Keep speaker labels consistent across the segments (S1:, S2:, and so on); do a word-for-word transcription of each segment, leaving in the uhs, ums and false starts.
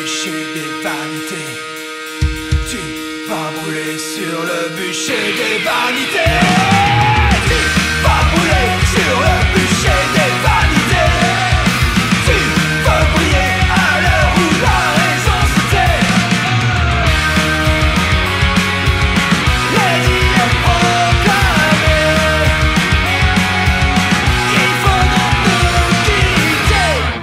S1: bûcher des vanités. Tu vas brûler sur le bûcher des vanités. Tu vas brûler sur le bûcher des vanités. Tu veux briller à l'heure où la raison se tait. L'édit est proclamé. Il faut donc nous quitter.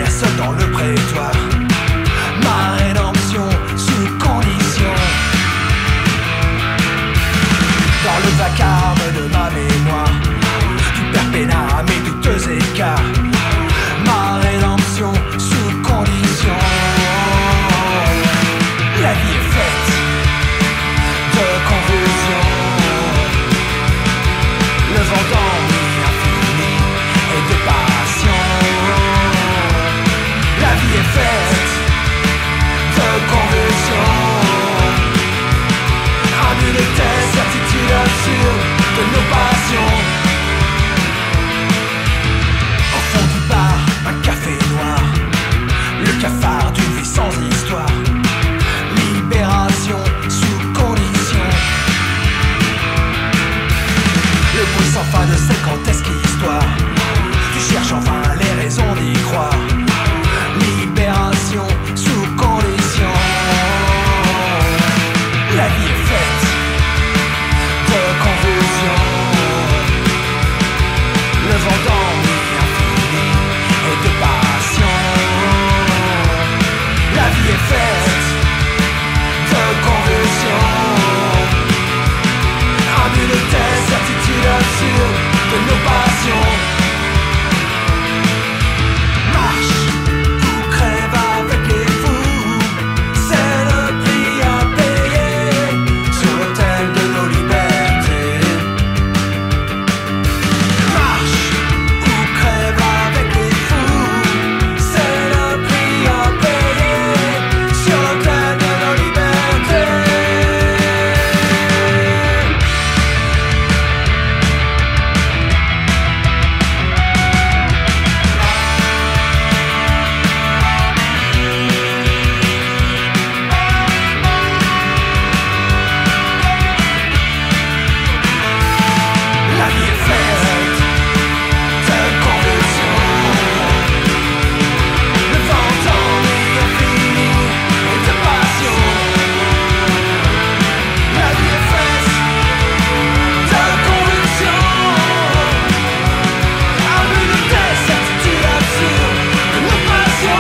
S1: seul dans le prétoire. Ma rédemption sous condition. Dans le vacarme de ma mémoire, du perpénat à mes douteux écarts. Ma rédemption sous condition. La vie est faite de confusion. Le vent d'ennui infini et de passion. La vie est faite de confusion. Un but de tête, certitude absurde de nos passions. Au fond du bar, un café noir, le cafard d'une vie sans histoire. Libération sous condition. Le bruit sans fin de cette grotesque histoire. Tu cherches enfin les raisons d'y croire. Libération sous condition. La vie est faite de confusion. Le vent d'ennui infini et de passion. La vie est faite de confusion. Un but de tête, certitude absurde de nos passions. Marche ou crève avec les fous, c'est le prix à payer sur l'autel de nos libertés. Marche ou crève avec les fous, c'est le prix à payer sur l'autel de nos libertés. La vie est faite de confusion. Le vent d'ennui infini et de passion. La vie est faite de confusion. Un but de tête, certitude absurde de nos passions.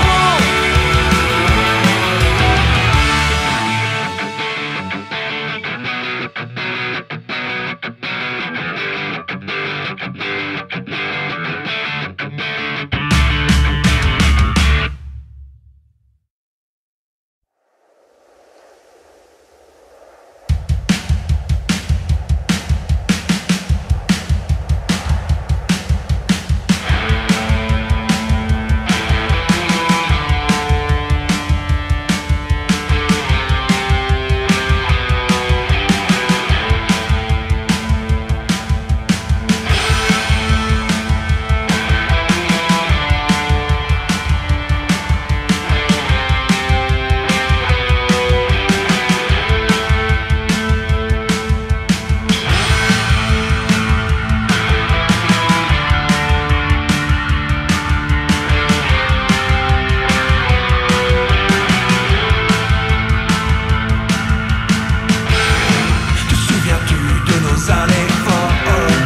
S1: Te souviens-tu de nos années folles,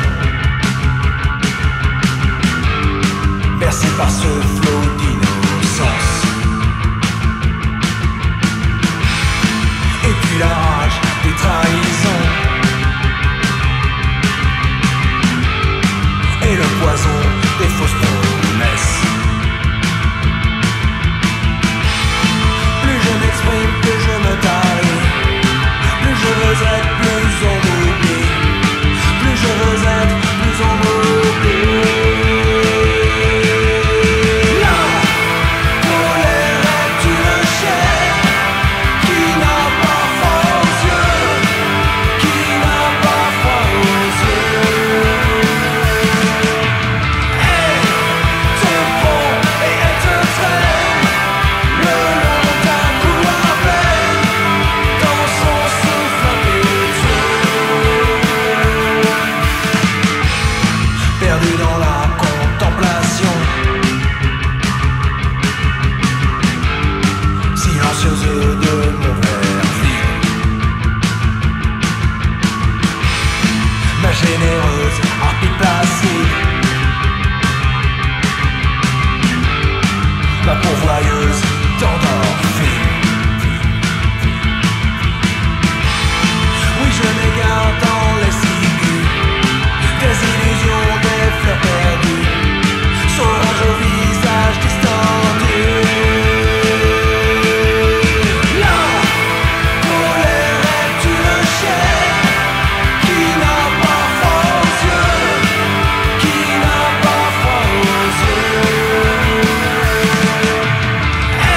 S1: bercées par ce flot d'innocence? Et puis la rage des trahisons et le poison des fausses promesses. Plus je m'exprime, plus je me tarie. Plus je veux être, plus on m'oublie. Plus je veux être, plus on m'oublie. La colère est une chair qui n'a pas froid aux yeux, qui n'a pas froid aux yeux. Elle te prend et elle te traîne le long d'un couloir plein dans son souffle impétueux. Perdu dans la contemplation silencieuse de mon verre vide, ma généreuse harpie placide, ma mitrailleuse d'endorphine. Oui, je m'égare dans les ciguës, des illusions, des fleurs perdues, sauvage au visage distendu. La colère est une chair qui n'a pas froid aux yeux, qui n'a pas froid aux yeux.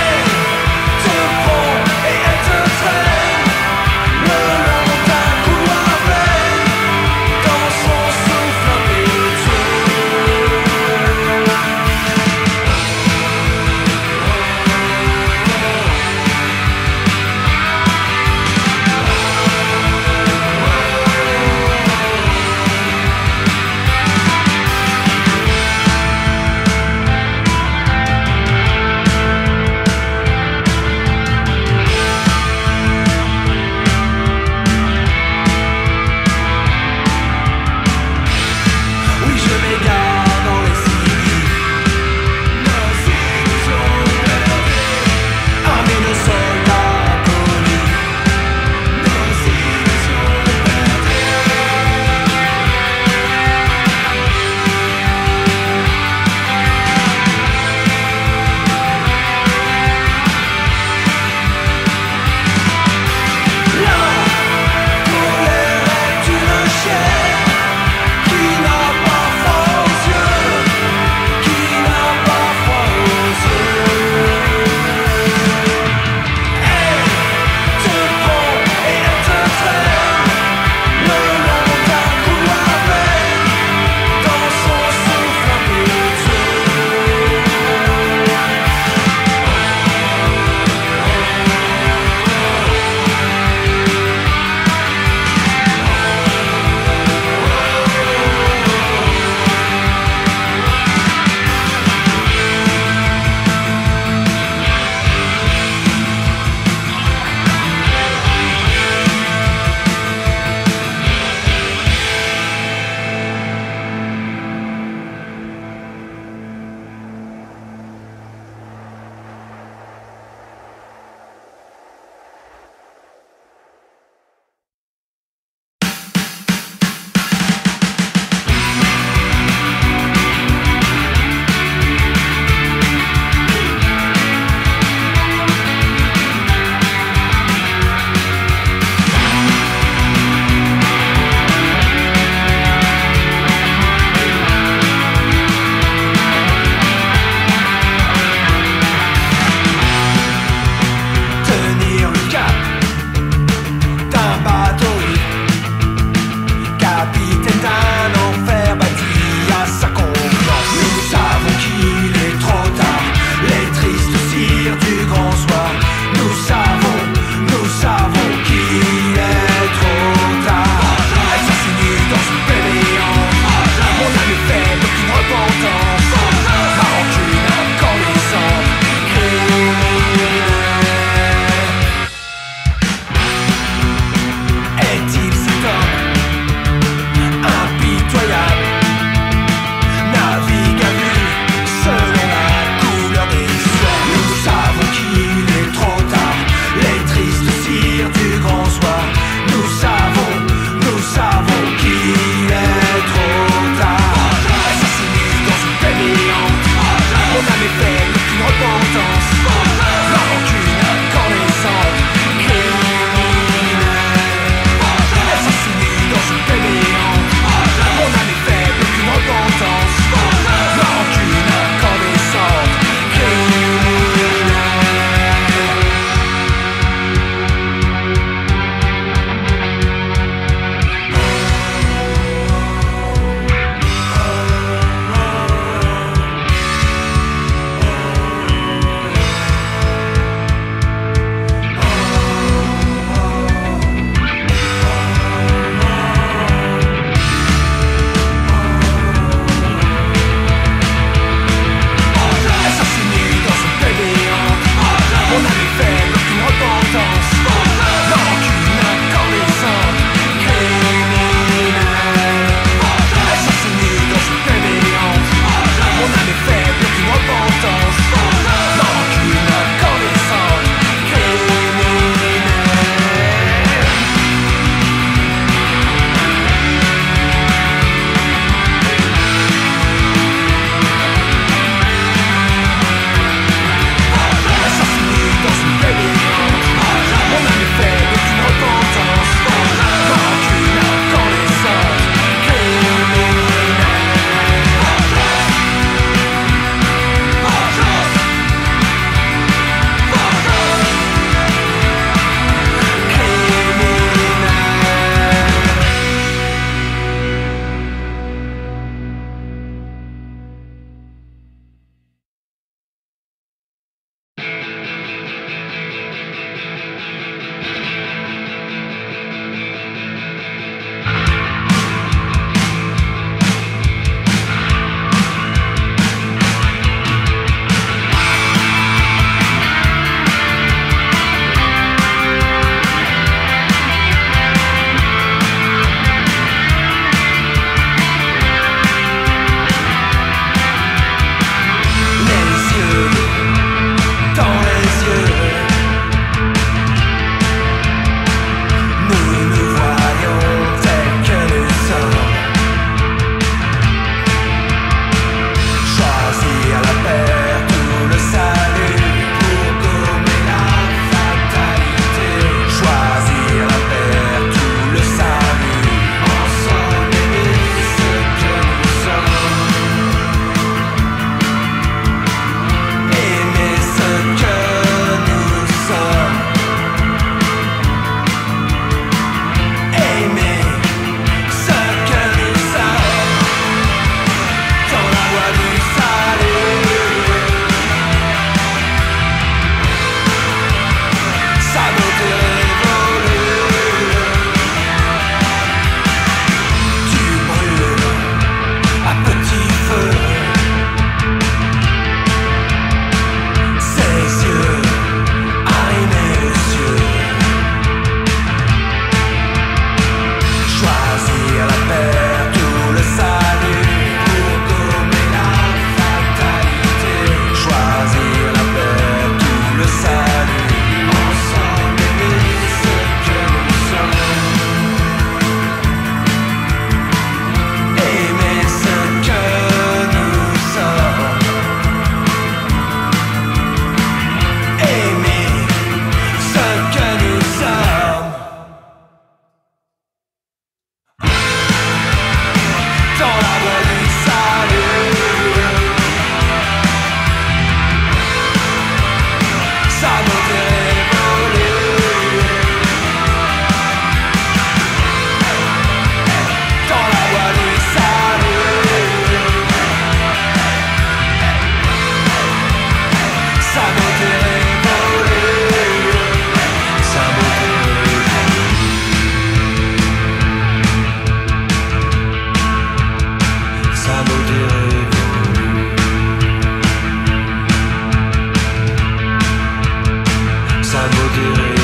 S1: modérée.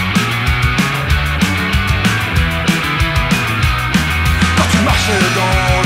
S1: Dans